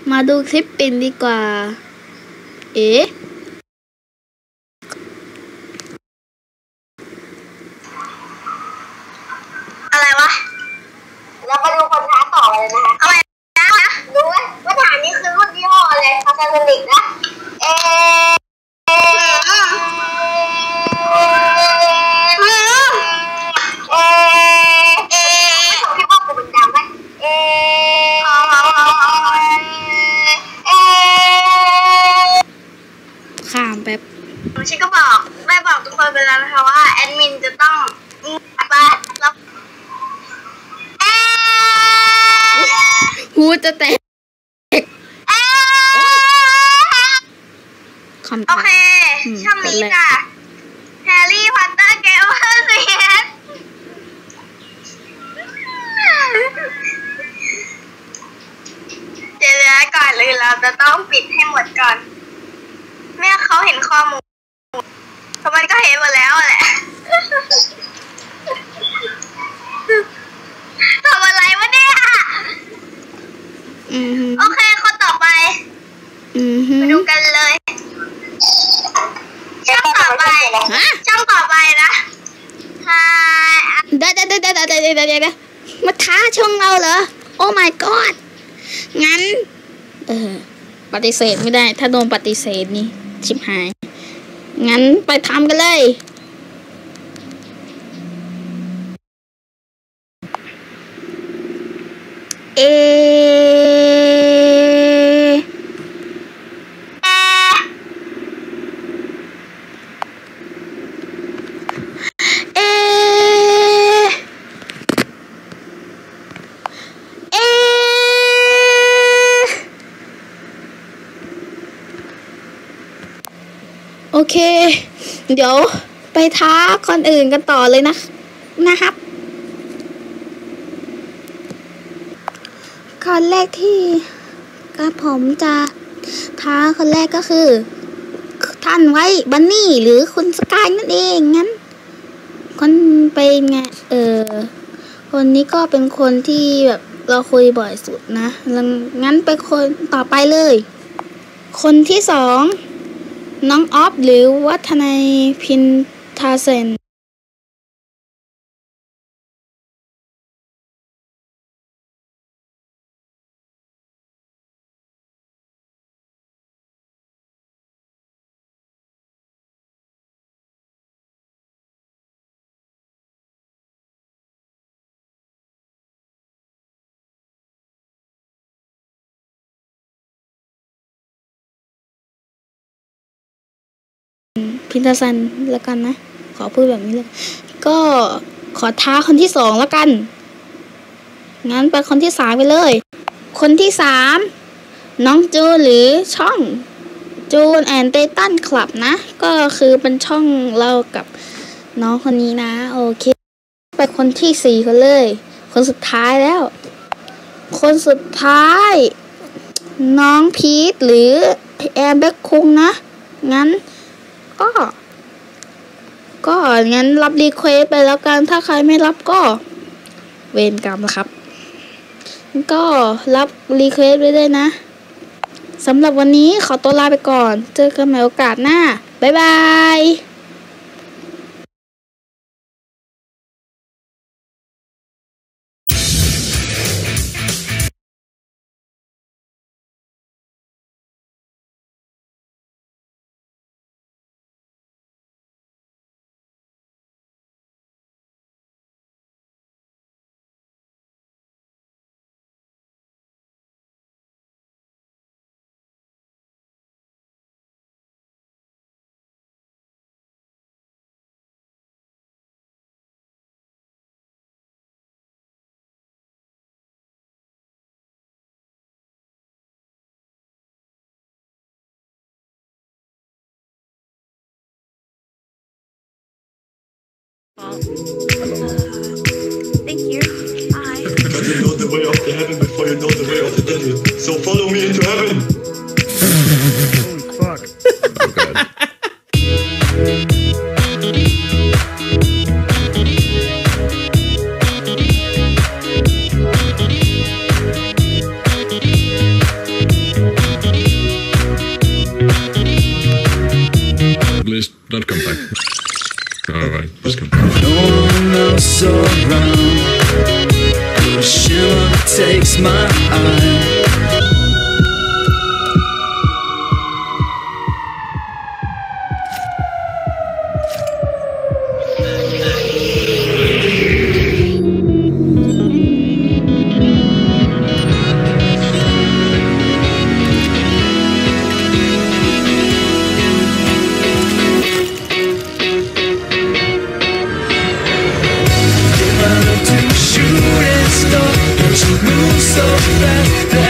มาดูคลิปปินดีกว่าเอ๊ะอะไรวะเรามาดูคนท้าต่อเลยนะคะอะไรนะรู้ไหมว่าฐานนี้คือรุ่นยี่ห้ออะไรพาซาโซนิกนะไม่ถูกที่ว่ากูเป็นจำไหมข้ามแป๊บชิคก็บอกแม่บอกทุกคนไปแล้วนะคะว่าแอดมินจะต้องไปแล้วหูจะแตกโอเคช่องนี้จ้ะแฮร์รี่พอตเตอร์เกมเมอร์ซีเอสเดี๋ยวก่อนเลยเราจะต้องปิดให้หมดก่อนแม่เขาเห็นข้อมูลเพราะมันก็เห็นหมดแล้วแหละทำอะไรวะเนี่ยโอเคคนต่อไปมาดูกันเลยช่องต่อไปนะได้มาท้าช่องเราเหรอโอ้ my god งั้นปฏิเสธไม่ได้ถ้าโดนปฏิเสธนี่ชิบหายงั้นไปทำกันเลยโอเคเดี๋ยวไปท้าคนอื่นกันต่อเลยนะครับคนแรกที่ผมจะท้าคนแรกก็คือท่านไว้บันนี่หรือคุณสกายนั่นเองงั้นคนเป็นไงคนนี้ก็เป็นคนที่แบบเราคุยบ่อยสุดนะงั้นไปคนต่อไปเลยคนที่สองน้องออฟหรือวัฒนัยพินทาเซนพินทาเซนแล้วกันนะขอพูดแบบนี้เลยก็ขอท้าคนที่สองแล้วกันงั้นไปคนที่สามไปเลยคนที่สามน้องจูนหรือช่องจูนแอนเตตันคลับนะก็คือเป็นช่องเรากับน้องคนนี้นะโอเคไปคนที่สี่คนเลยคนสุดท้ายแล้วคนสุดท้ายน้องพีทหรือแอร์แบ็คคุงนะงั้นก็งั้นรับรีเควสไปแล้วกันถ้าใครไม่รับก็เวรกรรมนะครับก็รับรีเควสไว้ด้วยนะสำหรับวันนี้ขอตัวลาไปก่อนเจอกันใหม่โอกาสหน้าบ๊ายบาย Thank you. Bye. Because you know the way of the heaven before you know the way of the devil. So follow me into heaven. Holy fuck. Oh, God. takes my eye. Shoot and stop, but you move so fast that